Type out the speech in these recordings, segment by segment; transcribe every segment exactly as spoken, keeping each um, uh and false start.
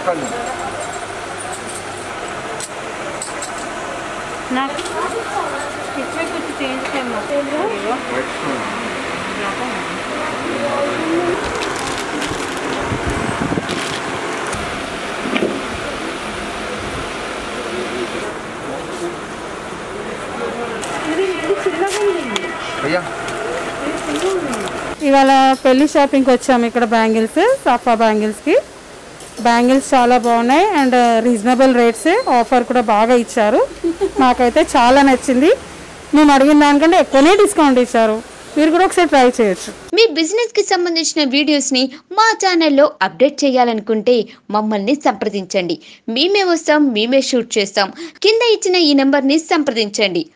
నాకు इसमें कुछ चेंज करना भैया ఇవాళ పెళ్లి షాపింగ్కి వచ్చాము ఇక్కడ బ్యాంగిల్స్ సఫా బ్యాంగిల్స్కి బ్యాంగిల్స్ చాలా బాగున్నాయి అండ్ రీజనబుల్ రేట్స్ ఆఫర్ కూడా బాగా ఇచ్చారు నాకైతే చాలా నచ్చింది మేము అడిగిన దానికంటే ఎక్కువనే డిస్కౌంట్ ఇచ్చారు మీరు కూడా ఒకసారి ట్రై చేయొచ్చు మీ బిజినెస్ కి సంబంధించిన వీడియోస్ ని మా ఛానల్లో అప్డేట్ చేయాలనుకుంటే మమ్మల్ని సంప్రదించండి మేమే వస్తాం మేమే షూట్ చేస్తాం కింద ఇచ్చిన ఈ నంబర్ ని సంప్రదించండి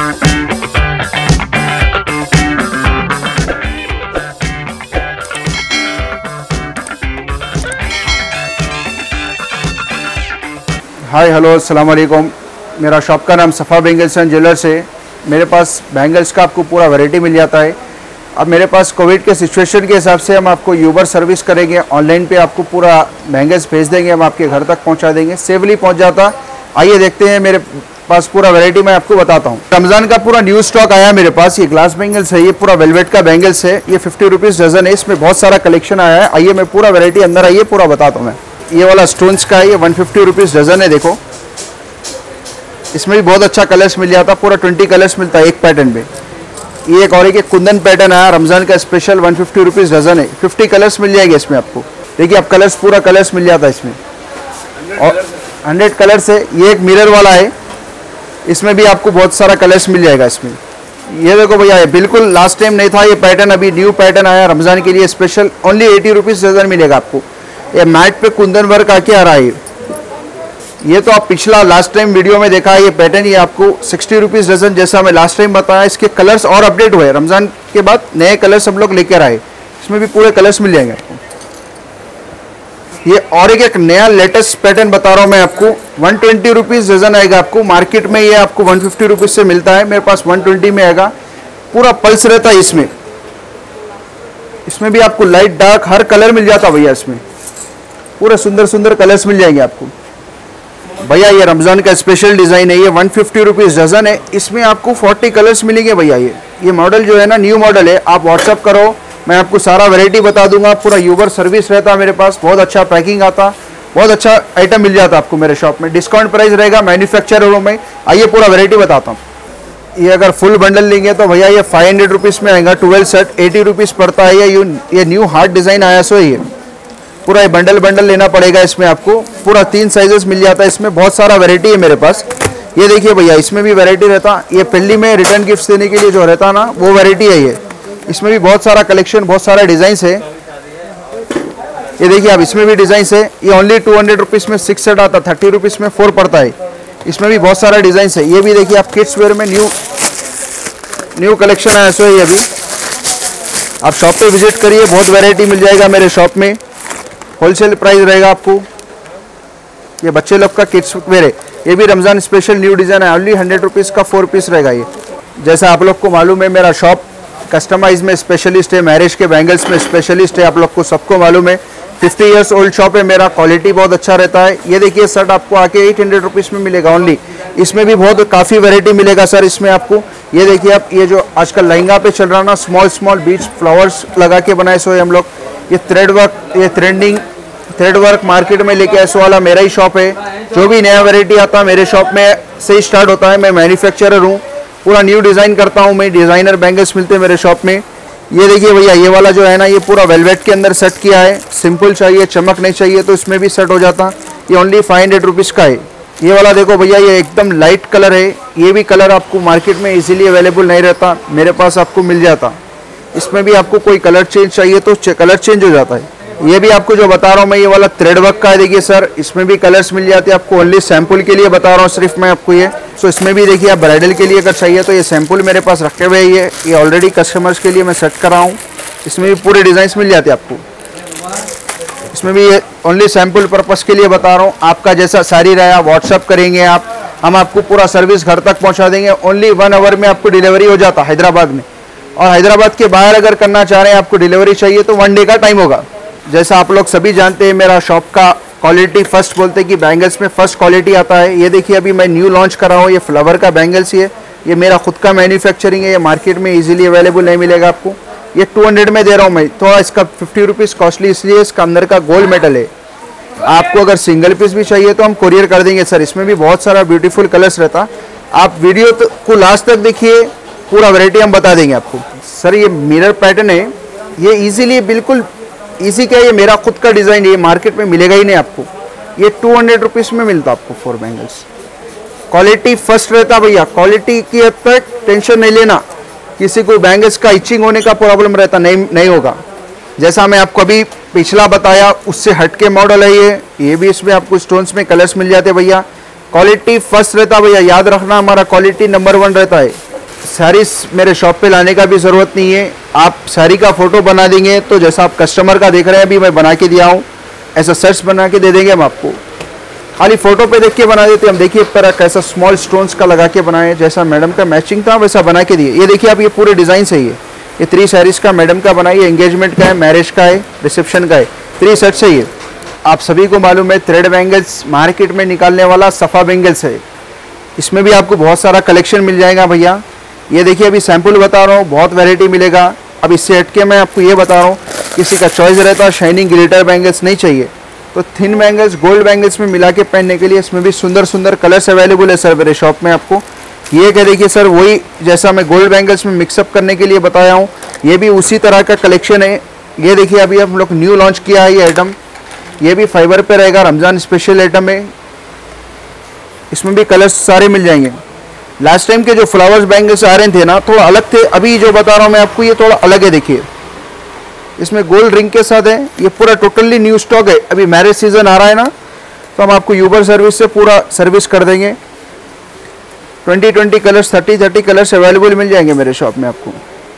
हाय हेलो अस्सलाम वालेकुम। मेरा शॉप का नाम सफ़ा बैंगल्स एंड ज्वेलर्स है। मेरे पास बैंगल्स का आपको पूरा वैरायटी मिल जाता है। अब मेरे पास कोविड के सिचुएशन के हिसाब से हम आपको यूबर सर्विस करेंगे, ऑनलाइन पे आपको पूरा बैंगल्स भेज देंगे, हम आपके घर तक पहुंचा देंगे, सेफली पहुंच जाता। आइए देखते हैं, मेरे पास पूरा वैरायटी मैं आपको बताता हूँ। रमज़ान का पूरा न्यू स्टॉक आया मेरे पास। ये ग्लास बैंगल्स है, ये पूरा वेलवेट का बैंगल्स है, ये फिफ्टी रुपीज़ डजन है। इसमें बहुत सारा कलेक्शन आया है। आइए मैं पूरा वैरायटी अंदर आइए पूरा बताता हूँ मैं। ये वाला स्टोन्स का है, ये वन फिफ्टी रुपीज़ डजन है। देखो इसमें भी बहुत अच्छा कलर्स मिल जाता, पूरा ट्वेंटी कलर्स मिलता है एक पैटर्न पे। ये एक और एक कुंदन पैटर्न आया रमज़ान का special, one fifty rupees dozen है। फिफ्टी कलर्स मिल जाएंगे इसमें आपको। देखिए आप कलर्स पूरा कलर्स मिल जाता है इसमें और हंड्रेड कलर्स है। ये एक मिरर वाला है, इसमें भी आपको बहुत सारा कलर्स मिल जाएगा इसमें। ये देखो भैया, ये बिल्कुल लास्ट टाइम नहीं था ये पैटर्न, अभी न्यू पैटर्न आया रमज़ान के लिए special. Only eighty rupees dozen मिलेगा आपको। ये मैट पे कुंदन वर्क आके आ रहा है। ये तो आप पिछला लास्ट टाइम वीडियो में देखा है ये पैटर्न, ये आपको सिक्सटी रुपीज़ डजन जैसा मैं लास्ट टाइम बताया। इसके कलर्स और अपडेट हुए, रमज़ान के बाद नए कलर्स सब लोग लेकर आए, इसमें भी पूरे कलर्स मिल जाएंगे आपको। ये और एक एक नया लेटेस्ट पैटर्न बता रहा हूँ मैं आपको, वन ट्वेंटी रुपीज़ डजन आएगा आपको। मार्केट में ये आपको वन फिफ्टी रुपीज़ से मिलता है, मेरे पास वन ट्वेंटी में आएगा। पूरा पल्स रहता है इसमें। इसमें भी आपको लाइट डार्क हर कलर मिल जाता भैया, इसमें पूरे सुंदर सुंदर कलर्स मिल जाएंगे आपको भैया। ये रमज़ान का स्पेशल डिज़ाइन है, ये वन फिफ्टी रुपीज़ डजन है। इसमें आपको फोर्टी कलर्स मिलेंगे भैया। ये ये मॉडल जो है ना न्यू मॉडल है, आप व्हाट्सअप करो, मैं आपको सारा वैरायटी बता दूंगा। पूरा यूबर सर्विस रहता मेरे पास, बहुत अच्छा पैकिंग आता, बहुत अच्छा आइटम मिल जाता आपको मेरे शॉप में। डिस्काउंट प्राइस रहेगा मैन्युफैक्चररों में। आइए पूरा वैरायटी बताता हूँ। ये अगर फुल बंडल लेंगे तो भैया ये फाइव हंड्रेड रुपीज़ में आएगा। ट्वेल्व सेट एटी रुपीज़ पड़ता है। ये ये न्यू हार्ट डिज़ाइन आया सो ये पूरा ये बंडल बंडल लेना पड़ेगा। इसमें आपको पूरा तीन साइजेस मिल जाता है। इसमें बहुत सारा वैरायटी है मेरे पास। ये देखिए भैया, इसमें भी वैरायटी रहता। ये पहली में रिटर्न गिफ्ट देने के लिए जो रहता ना, वो वैरायटी है ये। इसमें भी बहुत सारा कलेक्शन, बहुत सारा डिज़ाइन है। ये देखिए आप, इसमें भी डिज़ाइन है। ये ओनली टू हंड्रेड रुपीज़ में सिक्स सेट आता, थर्टी रुपीज़ में फोर पड़ता है। इसमें भी बहुत सारा डिज़ाइन है। ये भी देखिए आप, किड्स वेयर में न्यू न्यू कलेक्शन है ऐसा ही। अभी आप शॉप पे विजिट करिए, बहुत वैरायटी मिल जाएगा मेरे शॉप में। होलसेल प्राइस रहेगा आपको। ये बच्चे लोग का किड्स वेयर है, ये भी रमज़ान स्पेशल न्यू डिज़ाइन है। ओनली हंड्रेड रुपीज़ का फोर पीस रहेगा ये। जैसा आप लोग को मालूम है, मेरा शॉप कस्टमाइज में स्पेशलिस्ट है, मैरिज के बैंगल्स में स्पेशलिस्ट है। आप लोग को सबको मालूम है, फिफ्टी ईयर्स ओल्ड शॉप है मेरा। क्वालिटी बहुत अच्छा रहता है। ये देखिए शर्ट आपको आके एट हंड्रेड रुपीज़ में मिलेगा ओनली। इसमें भी बहुत काफ़ी वैरायटी मिलेगा सर इसमें आपको। ये देखिए आप, ये जो आजकल लहंगा पे चल रहा ना, स्मॉल स्मॉल बीच फ्लावर्स लगा के बनाए सो हम लोग। ये थ्रेड वर्क, ये थ्रेडिंग थ्रेड वर्क मार्केट में लेके ऐसा वाला मेरा ही शॉप है। जो भी नया वैरायटी आता है मेरे शॉप में से ही स्टार्ट होता है। मैं मैन्युफैक्चरर हूँ, पूरा न्यू डिज़ाइन करता हूँ मैं। डिज़ाइनर बैंगल्स मिलते हैं मेरे शॉप में। ये देखिए भैया, ये वाला जो है ना, ये पूरा वेलवेट के अंदर सेट किया है। सिंपल चाहिए, चमक नहीं चाहिए तो इसमें भी सेट हो जाता। ये ओनली फाइव हंड्रेड रुपीज़ का है। ये वाला देखो भैया, ये एकदम लाइट कलर है। ये भी कलर आपको मार्केट में इजीली अवेलेबल नहीं रहता, मेरे पास आपको मिल जाता। इसमें भी आपको कोई कलर चेंज चाहिए तो कलर चेंज हो जाता है। ये भी आपको जो बता रहा हूँ मैं, ये वाला थ्रेड वर्क का है। देखिए सर, इसमें भी कलर्स मिल जाते हैं आपको। ओनली सैंपल के लिए बता रहा हूँ सिर्फ मैं आपको ये। सो इसमें भी देखिए आप, ब्राइडल के लिए अगर चाहिए तो ये सैंपल मेरे पास रखे हुए ये ये ऑलरेडी कस्टमर्स के लिए मैं सेट कर रहा हूँ। इसमें भी पूरे डिज़ाइंस मिल जाते हैं आपको। इसमें भी ये ओनली सैंपल पर्पज़ के लिए बता रहा हूँ। आपका जैसा साड़ी रहा व्हाट्सअप करेंगे आप, हम आपको पूरा सर्विस घर तक पहुँचा देंगे। ओनली वन आवर में आपको डिलीवरी हो जाता हैदराबाद में। और हैदराबाद के बाहर अगर करना चाह रहे हैं, आपको डिलीवरी चाहिए तो वन डे का टाइम होगा। जैसा आप लोग सभी जानते हैं मेरा शॉप का क्वालिटी फर्स्ट बोलते हैं कि बैंगल्स में फर्स्ट क्वालिटी आता है। ये देखिए अभी मैं न्यू लॉन्च कर रहा हूँ, ये फ्लावर का बैंगल्स ही है, ये मेरा खुद का मैन्युफैक्चरिंग है, ये मार्केट में इजीली अवेलेबल नहीं मिलेगा आपको। ये टू हंड्रेड में दे रहा हूँ मैं, थोड़ा इसका फिफ्टी रुपीज़ कॉस्टली इसलिए इसका अंदर का गोल्ड मेटल है। आपको अगर सिंगल पीस भी चाहिए तो हम कोरियर कर देंगे सर। इसमें भी बहुत सारा ब्यूटीफुल कलर्स रहता, आप वीडियो तो, को लास्ट तक देखिए, पूरा वैरायटी हम बता देंगे आपको। सर ये मिरर पैटर्न है, ये इजीली बिल्कुल इजी क्या है, ये मेरा खुद का डिज़ाइन है, ये मार्केट में मिलेगा ही नहीं आपको। ये टू हंड्रेड रुपीज़ में मिलता आपको फोर बैंगल्स। क्वालिटी फर्स्ट रहता भैया, क्वालिटी की हद तक टेंशन नहीं लेना, किसी को बैंगल्स का इचिंग होने का प्रॉब्लम रहता नहीं नहीं होगा। जैसा मैं आपको अभी पिछला बताया उससे हट के मॉडल है ये ये भी इसमें आपको स्टोन्स में कलर्स मिल जाते भैया। क्वालिटी फर्स्ट रहता भैया, याद रखना हमारा क्वालिटी नंबर वन रहता है। साड़ीज मेरे शॉप पे लाने का भी ज़रूरत नहीं है, आप साड़ी का फ़ोटो बना देंगे तो जैसा आप कस्टमर का देख रहे हैं अभी मैं बना के दिया हूँ, ऐसा सर्च बना के दे देंगे हम आपको। खाली फ़ोटो पे देख के बना देते हम। देखिए तरह कैसा स्मॉल स्टोन्स का लगा के बनाए, जैसा मैडम का मैचिंग था वैसा बना के दिए। ये देखिए आप, ये पूरे डिज़ाइन सही है, ये थ्री साड़ीज़ का मैडम का बनाई है, एंगेजमेंट का है, मैरिज का है, रिसेप्शन का है, थ्री सेट सही है। आप सभी को मालूम है थ्रेड बैंगल्स मार्केट में निकालने वाला सफ़ा बैंगल्स है, इसमें भी आपको बहुत सारा कलेक्शन मिल जाएगा भैया। ये देखिए अभी सैंपल बता रहा हूँ, बहुत वैरायटी मिलेगा। अब इससे हटके मैं आपको ये बता रहा हूँ, किसी का चॉइस रहता है शाइनिंग ग्लिटर बैंगल्स नहीं चाहिए तो थिन बैंगल्स गोल्ड बैंगल्स में मिला के पहनने के लिए इसमें भी सुंदर सुंदर कलर्स अवेलेबल है सर मेरे शॉप में आपको। ये क्या देखिए सर, वही जैसा मैं गोल्ड बैंगल्स में मिक्सअप करने के लिए बताया हूँ, ये भी उसी तरह का कलेक्शन है। ये देखिए अभी हम लोग न्यू लॉन्च किया है ये आइटम, ये भी फाइबर पे रहेगा, रमज़ान स्पेशल आइटम है, इसमें भी कलर्स सारे मिल जाएंगे। लास्ट टाइम के जो फ्लावर्स बैंगल्स आ रहे थे ना थोड़ा अलग थे, अभी जो बता रहा हूँ मैं आपको ये थोड़ा अलग है। देखिए इसमें गोल्ड रिंग के साथ है, ये पूरा टोटली न्यू स्टॉक है। अभी मैरिज सीजन आ रहा है ना तो हम आपको यूबर सर्विस से पूरा सर्विस कर देंगे। Twenty twenty colours thirty thirty colours available मिल जाएंगे मेरे शॉप में आपको,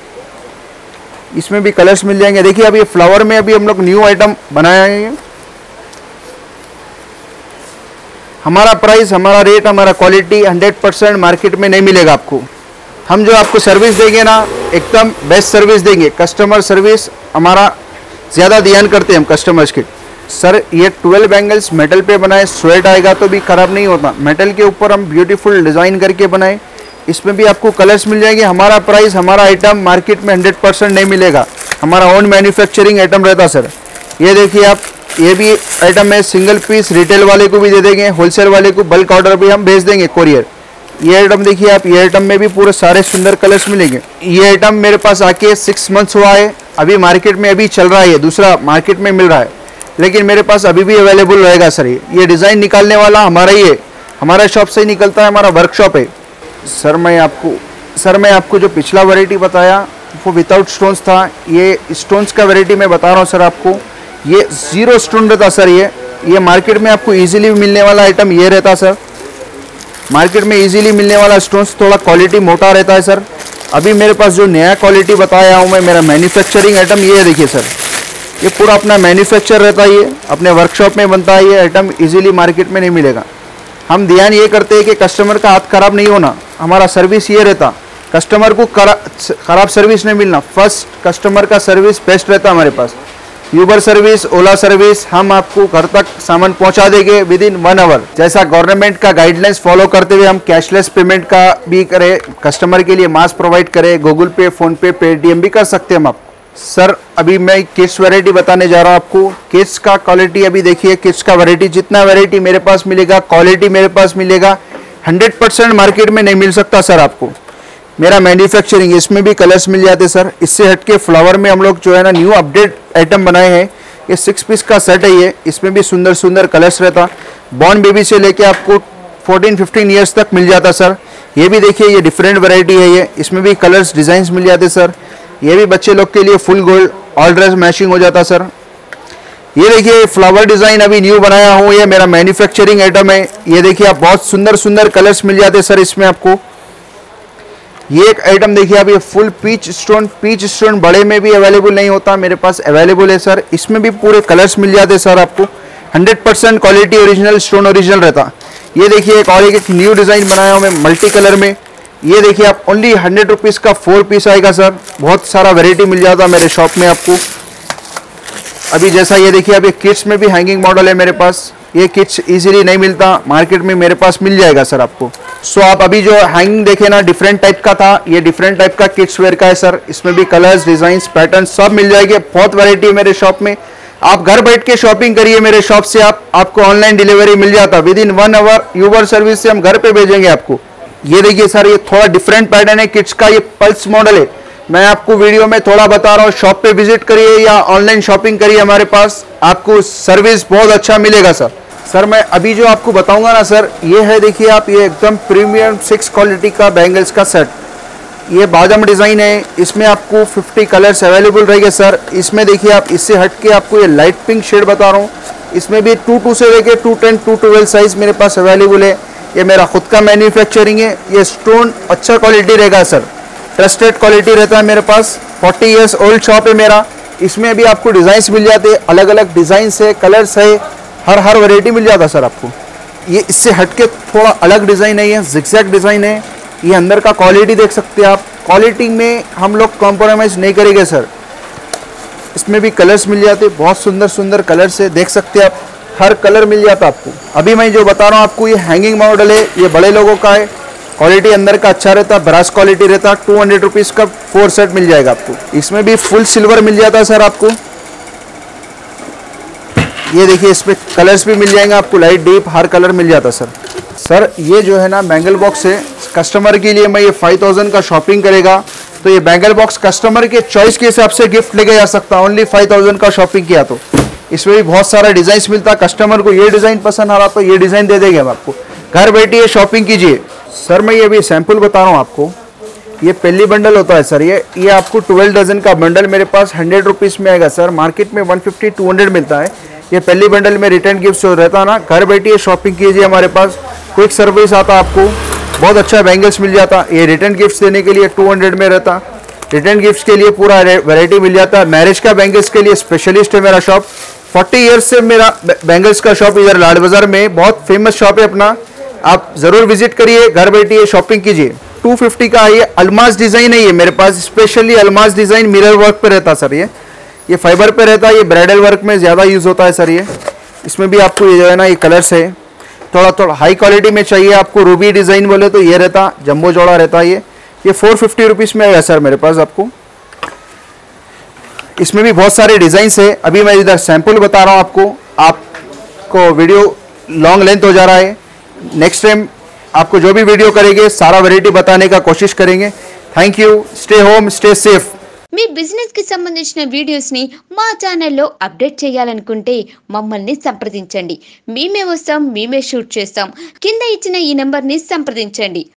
इसमें भी कलर्स मिल जाएंगे। देखिए अभी फ्लावर में अभी हम लोग न्यू आइटम बनाया है। हमारा प्राइस, हमारा रेट, हमारा क्वालिटी हंड्रेड परसेंट मार्केट में नहीं मिलेगा आपको। हम जो आपको सर्विस देंगे ना एकदम बेस्ट सर्विस देंगे। कस्टमर सर्विस हमारा ज़्यादा ध्यान करते हैं हम कस्टमर्स के। सर ये ट्वेल्व बैंगल्स मेटल पे बनाए, स्वेट आएगा तो भी ख़राब नहीं होता। मेटल के ऊपर हम ब्यूटीफुल डिज़ाइन करके बनाए, इसमें भी आपको कलर्स मिल जाएंगे। हमारा प्राइस, हमारा आइटम मार्केट में हंड्रेड परसेंट नहीं मिलेगा, हमारा ओन मैन्युफैक्चरिंग आइटम रहता सर। ये देखिए आप, ये भी आइटम है, सिंगल पीस रिटेल वाले को भी दे देंगे, होलसेल वाले को बल्क ऑर्डर भी हम भेज देंगे कोरियर। ये आइटम देखिए आप, ये आइटम में भी पूरे सारे सुंदर कलर्स मिलेंगे। ये आइटम मेरे पास आके सिक्स मंथ्स हुआ है, अभी मार्केट में अभी चल रहा है, दूसरा मार्केट में मिल रहा है, लेकिन मेरे पास अभी भी अवेलेबल रहेगा सर। ये ये डिज़ाइन निकालने वाला हमारा ही है, हमारा शॉप से ही निकलता है, हमारा वर्कशॉप है। सर मैं आपको सर मैं आपको जो पिछला वैरायटी बताया वो विदाउट स्टोन्स था, ये स्टोन्स का वैरायटी मैं बता रहा हूँ सर आपको। ये ज़ीरो स्टोन रहता सर, ये ये मार्केट में आपको इजीली मिलने वाला आइटम ये रहता सर। मार्केट में इजीली मिलने वाला स्टोन्स थोड़ा क्वालिटी मोटा रहता है सर। अभी मेरे पास जो नया क्वालिटी बताया हूँ मैं, मेरा मैन्युफैक्चरिंग आइटम ये देखिए सर, ये पूरा अपना मैन्युफैक्चर रहता है, ये अपने वर्कशॉप में बनता है। ये आइटम इजीली मार्केट में नहीं मिलेगा। हम ध्यान ये करते हैं कि कस्टमर का हाथ खराब नहीं होना, हमारा सर्विस ये रहता, कस्टमर को खराब सर्विस नहीं मिलना। फर्स्ट कस्टमर का सर्विस बेस्ट रहता हमारे पास। यूबर सर्विस, ओला सर्विस, हम आपको घर तक सामान पहुंचा देंगे विद इन वन आवर। जैसा गवर्नमेंट का गाइडलाइंस फॉलो करते हुए हम कैशलेस पेमेंट का भी करें, कस्टमर के लिए मास्क प्रोवाइड करें, Google Pay, PhonePe, Paytm भी कर सकते हैं हम आपको। सर अभी मैं किड्स वैरायटी बताने जा रहा हूँ आपको। किड्स का क्वालिटी अभी देखिए, किड्स का वैरायटी, जितना वैरायटी मेरे पास मिलेगा, क्वालिटी मेरे पास मिलेगा, हंड्रेड परसेंट मार्केट में नहीं मिल सकता सर आपको। मेरा मैन्युफैक्चरिंग, इसमें भी कलर्स मिल जाते सर। इससे हटके फ्लावर में हम लोग जो है ना न्यू अपडेट आइटम बनाए हैं। ये सिक्स पीस का सेट है, ये इसमें भी सुंदर सुंदर कलर्स रहता। बॉर्न बेबी से लेके आपको फोर्टीन फिफ्टीन ईयर्स तक मिल जाता सर। ये भी देखिए, ये डिफरेंट वैरायटी है, ये इसमें भी कलर्स डिज़ाइंस मिल जाते सर। ये भी बच्चे लोग के लिए full gold all dress matching हो जाता सर। ये देखिए फ्लावर डिज़ाइन अभी न्यू बनाया हूँ, ये मेरा मैन्युफैक्चरिंग आइटम है। ये देखिए आप, बहुत सुंदर सुंदर कलर्स मिल जाते सर इसमें आपको। ये एक आइटम देखिए आप, ये full peach stone, peach stone बड़े में भी अवेलेबल नहीं होता, मेरे पास अवेलेबल है सर। इसमें भी पूरे कलर्स मिल जाते सर आपको, hundred percent quality original stone original रहता। ये देखिए एक और एक न्यू डिज़ाइन बनाया हूँ मैं मल्टी कलर में। ये देखिए आप, ओनली हंड्रेड रुपीज़ का फोर पीस आएगा सर। बहुत सारा वेराइटी मिल जाता मेरे शॉप में आपको। अभी जैसा ये देखिए, अभी किड्स में भी हैंगिंग मॉडल है मेरे पास। ये किड्स इजीली नहीं मिलता मार्केट में, मेरे पास मिल जाएगा सर आपको। सो आप अभी जो हैंगिंग देखे ना, डिफरेंट टाइप का था, ये डिफरेंट टाइप का किड्स वेयर का है सर। इसमें भी कलर्स, डिजाइन, पैटर्न सब मिल जाएंगे। बहुत वैरायटी है मेरे शॉप में। आप घर बैठ के शॉपिंग करिए मेरे शॉप से, आप आपको ऑनलाइन डिलीवरी मिल जाता within one hour. Uber service से हम घर पे भेजेंगे आपको। ये देखिए सर, ये थोड़ा डिफरेंट पैटर्न है किड्स का, ये पल्स मॉडल है। मैं आपको वीडियो में थोड़ा बता रहा हूँ, शॉप पे विजिट करिए या ऑनलाइन शॉपिंग करिए हमारे पास, आपको सर्विस बहुत अच्छा मिलेगा सर। सर मैं अभी जो आपको बताऊंगा ना सर, ये है देखिए आप, ये एकदम प्रीमियम सिक्स क्वालिटी का बैंगल्स का सेट। ये बादाम डिज़ाइन है, इसमें आपको पचास कलर्स अवेलेबल रहेंगे सर। इसमें देखिए आप, इससे हट के आपको ये लाइट पिंक शेड बता रहा हूँ। इसमें भी टू टू से लेके two ten two twelve size मेरे पास अवेलेबल है। ये मेरा खुद का मैन्युफैक्चरिंग है। ये स्टोन अच्छा क्वालिटी रहेगा सर, ट्रस्टेड क्वालिटी रहता है मेरे पास। फोर्टी ईयर्स ओल्ड शॉप है मेरा। इसमें भी आपको डिज़ाइंस मिल जाते हैं, अलग अलग डिज़ाइंस है, कलर्स है, हर हर वैरायटी मिल जाता है सर आपको। ये इससे हटके थोड़ा अलग डिज़ाइन है, ये जिगजैग डिज़ाइन है। ये अंदर का क्वालिटी देख सकते हैं आप, क्वालिटी में हम लोग कॉम्प्रोमाइज़ नहीं करेंगे सर। इसमें भी कलर्स मिल जाते, बहुत सुंदर सुंदर कलर्स है, देख सकते हैं आप, हर कलर मिल जाता आपको। अभी मैं जो बता रहा हूँ आपको, ये हैंगिंग मॉडल है, ये बड़े लोगों का है। क्वालिटी अंदर का अच्छा रहता, ब्रास क्वालिटी रहता। टू हंड्रेड रुपीज़ का फोर सेट मिल जाएगा आपको। इसमें भी फुल सिल्वर मिल जाता है सर आपको। ये देखिए, इसमें कलर्स भी मिल जाएंगे आपको, लाइट डीप हर कलर मिल जाता सर। सर ये जो है ना बैंगल बॉक्स है, कस्टमर के लिए मैं ये फाइव थाउजेंड का शॉपिंग करेगा तो ये बैंगल बॉक्स कस्टमर के चॉइस के हिसाब से गिफ्ट लेके जा सकता, ओनली फाइव थाउजेंड का शॉपिंग किया तो। इसमें भी बहुत सारा डिज़ाइन मिलता, कस्टमर को ये डिज़ाइन पसंद आ रहा तो ये डिज़ाइन दे देंगे हम आपको। घर बैठिए शॉपिंग कीजिए। सर मैं ये भी सैंपल बता रहा हूँ आपको, ये पहली बंडल होता है सर। ये ये आपको ट्वेल्व डजन का बंडल मेरे पास हंड्रेड रुपीज़ में आएगा सर। मार्केट में वन फिफ्टी टू हंड्रेड मिलता है। ये पहली बंडल में रिटर्न गिफ्ट जो रहता है ना, घर बैठिए शॉपिंग कीजिए हमारे पास। क्विक सर्विस आता आपको, बहुत अच्छा बैंगल्स मिल जाता। ये रिटर्न गिफ्ट देने के लिए टू हंड्रेड में रहता। रिटर्न गिफ्ट्स के लिए पूरा वैरायटी मिल जाता है। मैरिज का बैंगल्स के लिए स्पेशलिस्ट है मेरा शॉप। फोर्टी ईयर्स से मेरा बैंगल्स का शॉप इधर लाड बाजार में, बहुत फेमस शॉप है अपना। आप ज़रूर विजिट करिए, घर बैठिए शॉपिंग कीजिए। टू फिफ्टी का ये अलमास डिज़ाइन है, ये मेरे पास स्पेशली अलमास डिज़ाइन मिरर वर्क पे रहता सर। ये ये फाइबर पे रहता है, ये ब्राइडल वर्क में ज़्यादा यूज़ होता है सर। ये इसमें भी आपको ये जो है ना, ये कलर्स है, थोड़ा थोड़ा हाई क्वालिटी में चाहिए आपको। रूबी डिज़ाइन बोले तो ये रहता, जम्बो जोड़ा रहता है। ये ये फोर फिफ्टी रुपीज़ में आएगा सर मेरे पास आपको। इसमें भी बहुत सारे डिज़ाइंस है। अभी मैं इधर सैंपल बता रहा हूँ आपको। आपको वीडियो लॉन्ग लेंथ हो जा रहा है, नेक्स्ट टाइम आपको जो भी वीडियो करेंगे सारा वैरायटी बताने का कोशिश करेंगे। Thank you, stay home, stay safe. మీ బిజినెస్ కి సంబంధించిన వీడియోస్ ని మా ఛానల్లో అప్డేట్ చేయాలనుకుంటే మమ్మల్ని సంప్రదించండి. మేమే వస్తాం, మేమే షూట్ చేస్తాం. కింద ఇచ్చిన ఈ నంబర్ ని సంప్రదించండి.